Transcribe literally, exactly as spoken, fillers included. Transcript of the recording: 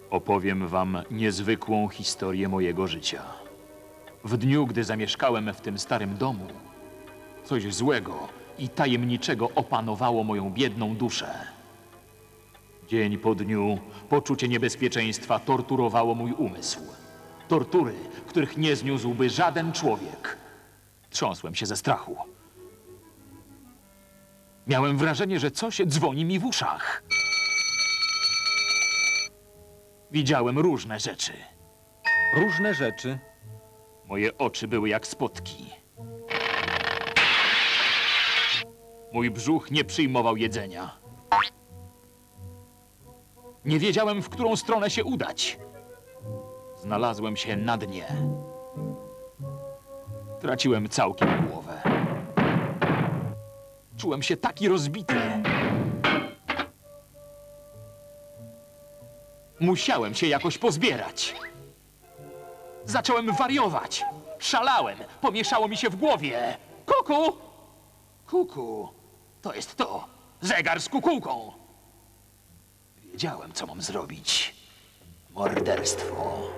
Opowiem wam niezwykłą historię mojego życia. W dniu, gdy zamieszkałem w tym starym domu, coś złego i tajemniczego opanowało moją biedną duszę. Dzień po dniu poczucie niebezpieczeństwa torturowało mój umysł. Tortury, których nie zniósłby żaden człowiek. Trząsłem się ze strachu. Miałem wrażenie, że coś dzwoni mi w uszach. Widziałem różne rzeczy. Różne rzeczy? Moje oczy były jak spotki. Mój brzuch nie przyjmował jedzenia. Nie wiedziałem, w którą stronę się udać. Znalazłem się na dnie. Traciłem całkiem głowę. Czułem się taki rozbity. Musiałem się jakoś pozbierać. Zacząłem wariować. Szalałem. Pomieszało mi się w głowie. Kuku! Kuku. To jest to. Zegar z kukułką. Wiedziałem, co mam zrobić. Morderstwo.